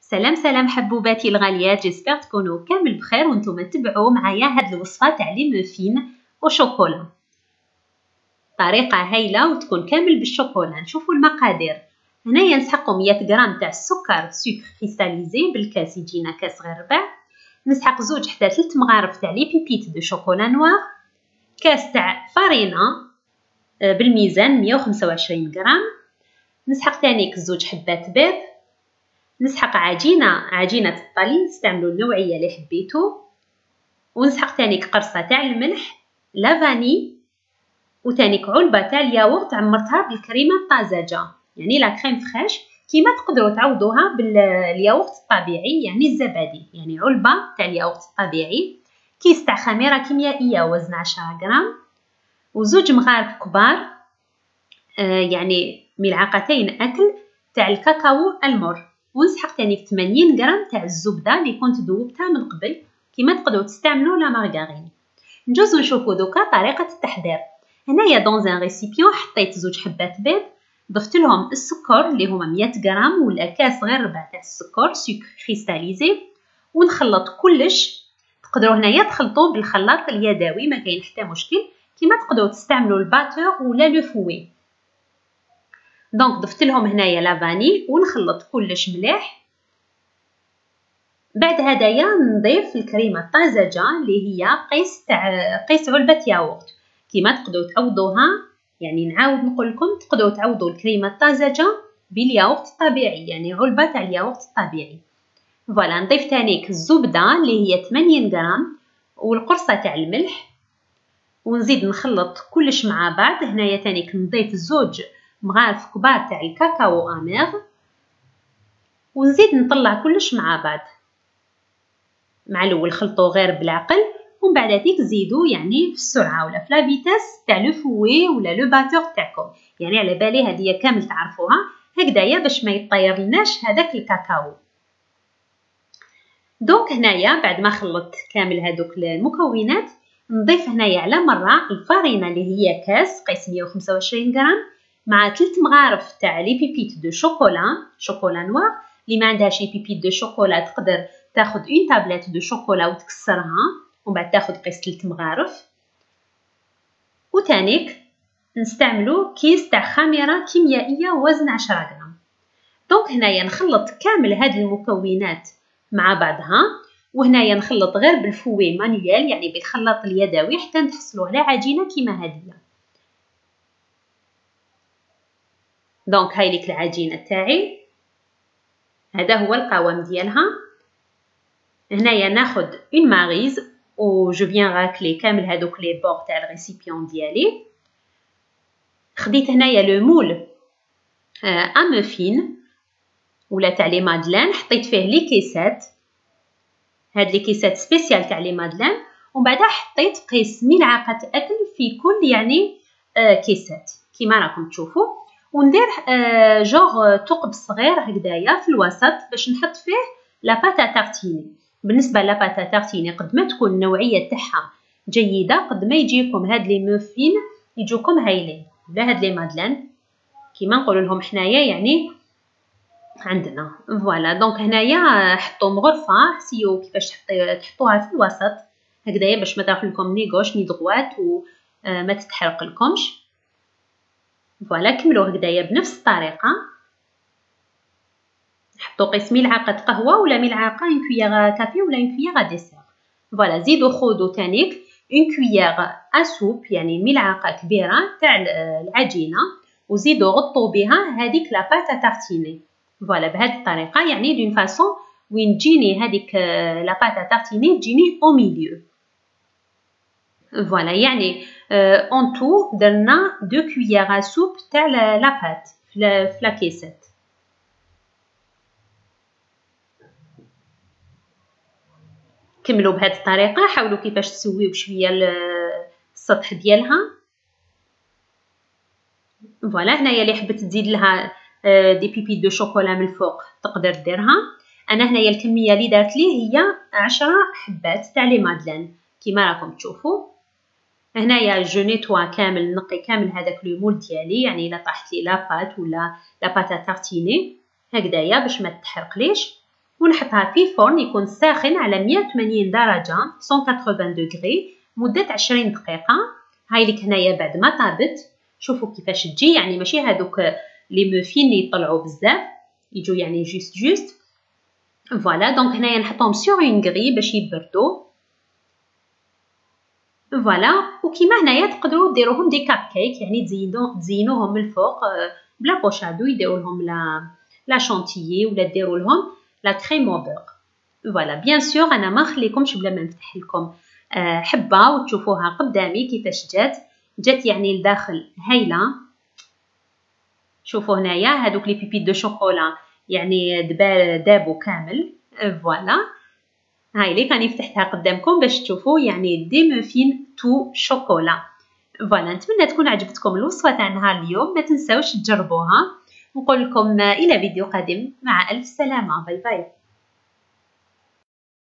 سلام حبوباتي الغاليات، جيسبر تكونوا كامل بخير وانتم تتبعوا معايا هاد الوصفه تاع لي موفين وشوكولا. طريقه هايله وتكون كامل بالشوكولا. نشوفوا المقادير. هنايا نسحقوا 100 غرام تاع السكر سكر كريستاليزي بالكاس، يجينا كاس غير ربع. نسحق زوج حتى 3 مغارف تاع لي بيبيت دو شوكولا نوار، كاس تاع فارينه بالميزان 125 غرام. نسحق تانيك زوج حبات بيض. نسحق عجينة الطلي، استعملوا النوعية اللي حبيتو. ونسحق تانيك قرصة تاع الملح، لا فاني، وتانيك علبة تاع الياغورت عمرتها بالكريمة الطازجة، يعني لا كريم فريش، كيما تقدروا تعوضوها بالياغورت الطبيعي يعني الزبادي، يعني علبة تاع الياغورت الطبيعي. كيس تاع خميرة كيميائية وزن 10 غرام، وزوج مغارف كبار يعني ملعقتين أكل تاع الكاكاو المر. ونسحق تاني 80 غرام تاع الزبده اللي كنت ذوبتها من قبل، كيما تقدروا تستعملوا لا مارغارين. نجوزو نشوفوا دوكا طريقه التحضير. هنايا دون ان ريسيبيون حطيت زوج حبات بيض، ضفت لهم السكر اللي هما 100 غرام ولا كاس غير ربع تاع السكر سكر كريستاليزي، ونخلط كلش. تقدروا هنايا تخلطوا بالخلاط اليدوي، ما كاين حتى مشكل، كيما تقدروا تستعملوا الباتور ولا لو فوي. دونك ضفت لهم هنايا لافاني ونخلط كلش مليح. بعد هدايا نضيف الكريمه الطازجه اللي هي قيس علبه ياغورت، كيما تقدروا تعوضوها. يعني نعاود نقول لكم تقدروا تعوضوا الكريمه الطازجه بالياغورت الطبيعي، يعني علبه تاع الياغورت الطبيعي. فوالا نضيف تانيك الزبده اللي هي 80 غرام والقرصه تاع الملح، ونزيد نخلط كلش مع بعض. هنايا تانيك نضيف زوج مغارف كبار تاع الكاكاو امير، ونزيد نطلع كلش مع بعض. مع الاول خلطوا غير بالعقل، ومن بعد هذيك زيدوا يعني في السرعه ولا في لا فيتاس تاع لو فوي ولا لو باتور تاعكم، يعني على بالي هذه كامل تعرفوها هكذايا باش ما يطيرلناش هذاك الكاكاو. دونك هنايا بعد ما خلطت كامل هذوك المكونات، نضيف هنايا على مره الفارينه اللي هي كاس قيس 125 غرام مع 3 مغارف تاع لي بيبيت دو شوكولا نوار. اللي ما عندهاش لي بيبيت دو شوكولا تقدر تاخذ اون تابلت دو شوكولا وتكسرها، ومن بعد تاخذ قيس 3 مغارف. وتانيك نستعملوا كيس تاع خميره كيميائيه وزن 10 غرام. دونك هنايا نخلط كامل هاد المكونات مع بعضها، وهنايا نخلط غير بالفوي مانيوال يعني بالخلاط اليدوي حتى نحصلوا على عجينه كيما هذه. دونك هاي ليك العجينه تاعي، هذا هو القوام ديالها. هنايا ناخذ اون ماريز و جو فيان راكلي كامل هذوك لي بور تاع الريسيبيون ديالي. خديت هنايا لو مول ا موفين ولا تاع لي مادلان، حطيت فيه لي كيسات، هاد لي كيسات سبيسيال تاع لي مادلان، ومن بعد حطيت قيس ملعقه اكل في كل يعني كيسات كيما راكم تشوفوا. وندير جوغ ثقب صغير هكذايا في الوسط باش نحط فيه لاباتا تارتيني. بالنسبه لاباتا تارتيني قد ما تكون النوعيه تاعها جيده قد ما يجيكم هاد لي موفين يجوكم هايلين، ولا هاد لي مادلان كيما نقولوا لهم حنايا يعني عندنا. فوالا دونك هنايا حطوا مغرفه، حسيو كيفاش تحطوها في الوسط هكذايا باش ما تاكل لكم ني غوش ني دغوات وما تتحرق لكمش. فوالا كملوا هكذايا بنفس الطريقه. حطوا قيس ملعقه قهوه ولا ملعقه اون كويير كافي ولا اون كويير ديسير. فوالا زيدوا خذوا تانيك اون كويير اسوب يعني ملعقه كبيره تاع العجينه، وزيدوا غطوا بها هذيك لاباتا تارتيني. فوالا بهذه الطريقه يعني دون فاصون وين تجيني هذيك لاباتا تارتيني تجيني او ميليو. فوالا يعني اون تو درنا 2 كويير سوب تاع لابات في لا كيسات. كملوا بهذه الطريقه، حاولوا كيفاش تسويو بشويه السطح ديالها. فوالا هنايا اللي حبت تزيد لها دي بيبي دو شوكولا من الفوق تقدر ديرها. انا هنايا الكميه اللي دارت لي هي 10 حبات تاع لي مادلان كيما راكم تشوفوا. هنايا جو نيتوا كامل، نقي كامل هذاك لو مول ديالي، يعني الا طاحت لي لاباط ولا لاباتا تارتيني هكذايا باش ما تحرقليش. ونحطها في فرن يكون ساخن على 180 درجة 180 دوغري مدة 20 دقيقة. هاي لك هنايا بعد ما طابت، شوفوا كيفاش تجي، يعني ماشي هادوك لي موفين اللي يطلعوا بزاف، يجوا يعني جوست. فوالا دونك هنايا نحطهم سور اون غري باش يبردوا. فوالا وكيما هنايا تقدروا ديروهم دي كاب كيك، يعني تزينوهم من الفوق بلا بوشادو، يديروا لهم لا شونتيي ولا ديروا لهم لا كريم او بور. فوالا بيان سور انا ما نخليكمش بلا ما نفتح لكم حبه وتشوفوها قدامي كيفاش جات يعني لداخل هايله. شوفوا هنايا هادوك لي بيبي دو شوكولا يعني دابو كامل. فوالا هاي لي راني فتحتها قدامكم باش تشوفوا يعني دي موفين تو شوكولا. فوالا نتمنى تكون عجبتكم الوصفه تاع نهار اليوم، ما تنساوش تجربوها، نقول لكم الى فيديو قادم، مع الف سلامه، باي باي.